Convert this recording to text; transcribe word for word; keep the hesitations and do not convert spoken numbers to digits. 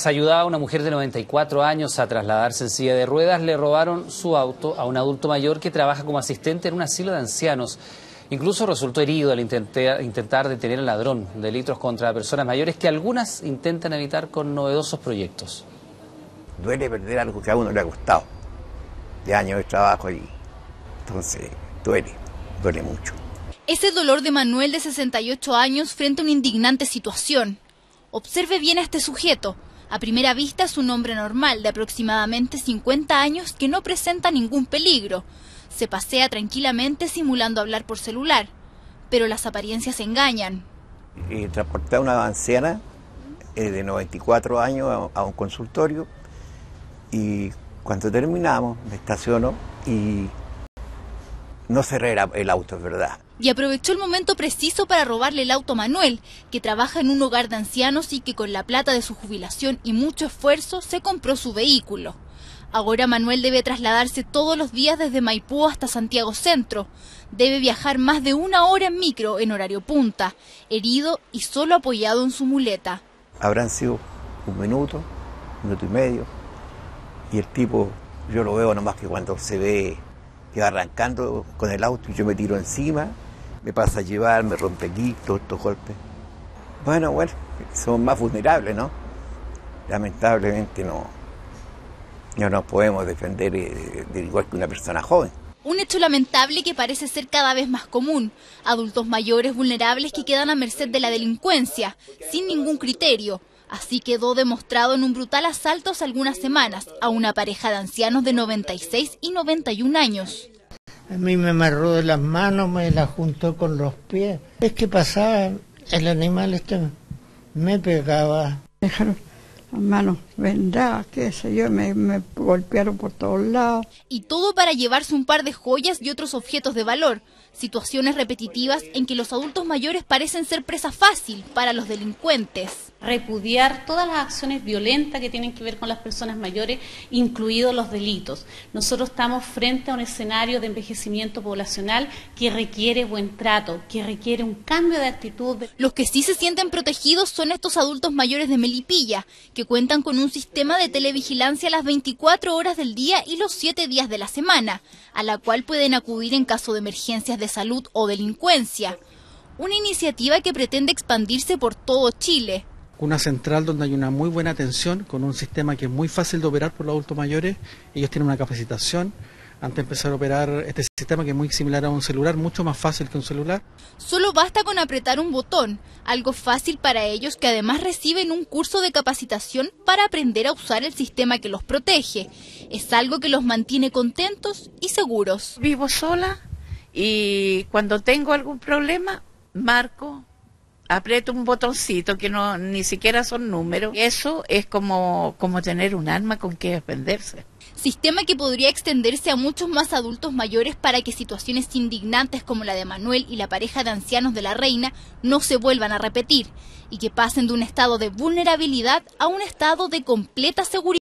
Ayudaba a una mujer de noventa y cuatro años a trasladarse en silla de ruedas. Le robaron su auto a un adulto mayor que trabaja como asistente en un asilo de ancianos. Incluso resultó herido al intentar, intentar detener al ladrón. Delitos contra personas mayores que algunas intentan evitar con novedosos proyectos. Duele perder algo que a uno le ha costado, de años de trabajo, y entonces duele, duele mucho. Es el dolor de Manuel, de sesenta y ocho años, frente a una indignante situación. Observe bien a este sujeto. A primera vista es un hombre normal de aproximadamente cincuenta años que no presenta ningún peligro. Se pasea tranquilamente simulando hablar por celular, pero las apariencias engañan. Y transporté a una anciana eh, de noventa y cuatro años a, a un consultorio, y cuando terminamos me estaciono y no cerré el auto, es verdad. Y aprovechó el momento preciso para robarle el auto a Manuel, que trabaja en un hogar de ancianos y que con la plata de su jubilación y mucho esfuerzo se compró su vehículo. Ahora Manuel debe trasladarse todos los días desde Maipú hasta Santiago Centro. Debe viajar más de una hora en micro en horario punta, herido y solo apoyado en su muleta. Habrán sido un minuto, un minuto y medio, y el tipo, yo lo veo nomás que cuando se ve que va arrancando con el auto y yo me tiro encima, me pasa a llevar, me rompe aquí, todos estos golpes. Bueno, bueno, somos más vulnerables, ¿no? Lamentablemente no, no nos podemos defender de, de igual que una persona joven. Un hecho lamentable que parece ser cada vez más común. Adultos mayores vulnerables que quedan a merced de la delincuencia, sin ningún criterio. Así quedó demostrado en un brutal asalto hace algunas semanas a una pareja de ancianos de noventa y seis y noventa y un años. A mí me amarró de las manos, me la juntó con los pies. Es que pasaba, el animal este me pegaba. Dejaron las manos vendadas, qué sé yo, me, me golpearon por todos lados. Y todo para llevarse un par de joyas y otros objetos de valor. Situaciones repetitivas en que los adultos mayores parecen ser presa fácil para los delincuentes. Repudiar todas las acciones violentas que tienen que ver con las personas mayores, incluidos los delitos. Nosotros estamos frente a un escenario de envejecimiento poblacional que requiere buen trato, que requiere un cambio de actitud. Los que sí se sienten protegidos son estos adultos mayores de Melipilla, que cuentan con un sistema de televigilancia las veinticuatro horas del día y los siete días de la semana, a la cual pueden acudir en caso de emergencias de salud o delincuencia. Una iniciativa que pretende expandirse por todo Chile. Una central donde hay una muy buena atención, con un sistema que es muy fácil de operar por los adultos mayores. Ellos tienen una capacitación antes de empezar a operar este sistema, que es muy similar a un celular, mucho más fácil que un celular. Solo basta con apretar un botón, algo fácil para ellos, que además reciben un curso de capacitación para aprender a usar el sistema que los protege. Es algo que los mantiene contentos y seguros. Vivo sola y cuando tengo algún problema, marco, aprieto un botoncito que no ni siquiera son números. Eso es como, como tener un arma con que defenderse. Sistema que podría extenderse a muchos más adultos mayores para que situaciones indignantes como la de Manuel y la pareja de ancianos de La Reina no se vuelvan a repetir y que pasen de un estado de vulnerabilidad a un estado de completa seguridad.